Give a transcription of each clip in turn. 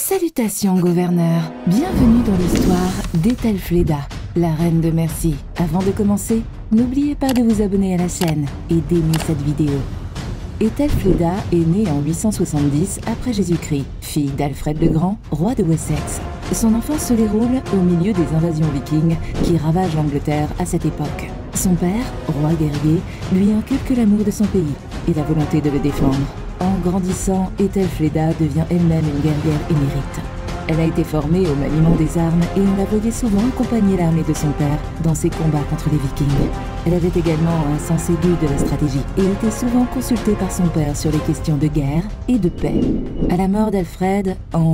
Salutations, gouverneur. Bienvenue dans l'histoire d'Ethelfleda, la reine de Mercie. Avant de commencer, n'oubliez pas de vous abonner à la chaîne et d'aimer cette vidéo. Ethelfleda est née en 870 après Jésus-Christ, fille d'Alfred le Grand, roi de Wessex. Son enfance se déroule au milieu des invasions vikings qui ravagent l'Angleterre à cette époque. Son père, roi guerrier, lui inculque l'amour de son pays et la volonté de le défendre. En grandissant, Ethelfleda devient elle-même une guerrière émérite. Elle a été formée au maniement des armes et on la voyait souvent accompagner l'armée de son père dans ses combats contre les Vikings. Elle avait également un sens aigu de la stratégie et était souvent consultée par son père sur les questions de guerre et de paix. À la mort d'Alfred, en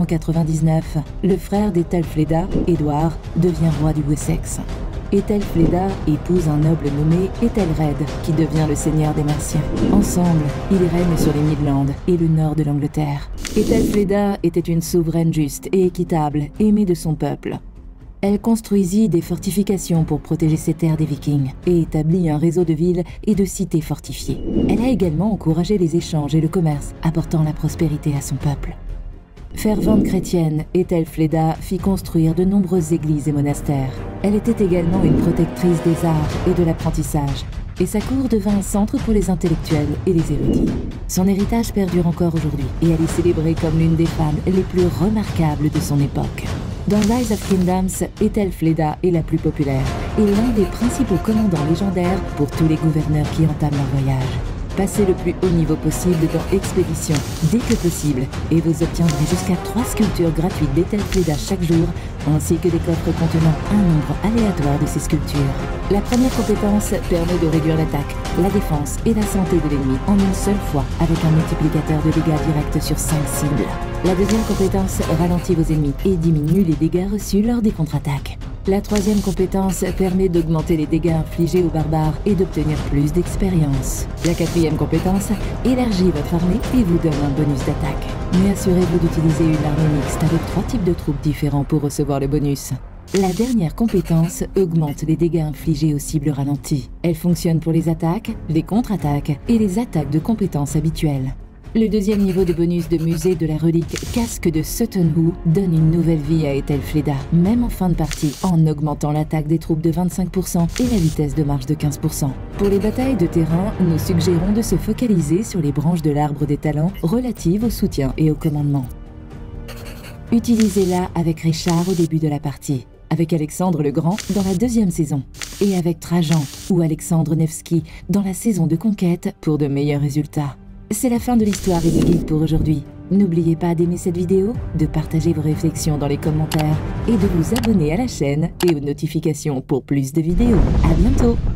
899, le frère d'Ethelfleda, Édouard, devient roi du Wessex. Ethelfleda épouse un noble nommé Ethelred, qui devient le seigneur des Merciens. Ensemble, ils règnent sur les Midlands et le nord de l'Angleterre. Ethelfleda était une souveraine juste et équitable, aimée de son peuple. Elle construisit des fortifications pour protéger ses terres des Vikings et établit un réseau de villes et de cités fortifiées. Elle a également encouragé les échanges et le commerce, apportant la prospérité à son peuple. Fervente chrétienne, Ethelfleda fit construire de nombreuses églises et monastères. Elle était également une protectrice des arts et de l'apprentissage, et sa cour devint un centre pour les intellectuels et les érudits. Son héritage perdure encore aujourd'hui, et elle est célébrée comme l'une des femmes les plus remarquables de son époque. Dans Rise of Kingdoms, Ethelfleda est la plus populaire, et l'un des principaux commandants légendaires pour tous les gouverneurs qui entament leur voyage. Passez le plus haut niveau possible dans Expédition, dès que possible, et vous obtiendrez jusqu'à 3 sculptures gratuites d'Ethelfleda chaque jour, ainsi que des coffres contenant un nombre aléatoire de ces sculptures. La première compétence permet de réduire l'attaque, la défense et la santé de l'ennemi en une seule fois, avec un multiplicateur de dégâts directs sur 5 cibles. La deuxième compétence ralentit vos ennemis et diminue les dégâts reçus lors des contre-attaques. La troisième compétence permet d'augmenter les dégâts infligés aux barbares et d'obtenir plus d'expérience. La quatrième compétence élargit votre armée et vous donne un bonus d'attaque. Mais assurez-vous d'utiliser une armée mixte avec 3 types de troupes différents pour recevoir le bonus. La dernière compétence augmente les dégâts infligés aux cibles ralenties. Elle fonctionne pour les attaques, les contre-attaques et les attaques de compétences habituelles. Le deuxième niveau de bonus de musée de la relique Casque de Suttonhoo donne une nouvelle vie à Ethelfleda, même en fin de partie, en augmentant l'attaque des troupes de 25% et la vitesse de marche de 15%. Pour les batailles de terrain, nous suggérons de se focaliser sur les branches de l'arbre des talents relatives au soutien et au commandement. Utilisez-la avec Richard au début de la partie, avec Alexandre le Grand dans la deuxième saison, et avec Trajan ou Alexandre Nevski dans la saison de conquête pour de meilleurs résultats. C'est la fin de l'histoire et du guide pour aujourd'hui. N'oubliez pas d'aimer cette vidéo, de partager vos réflexions dans les commentaires et de vous abonner à la chaîne et aux notifications pour plus de vidéos. À bientôt!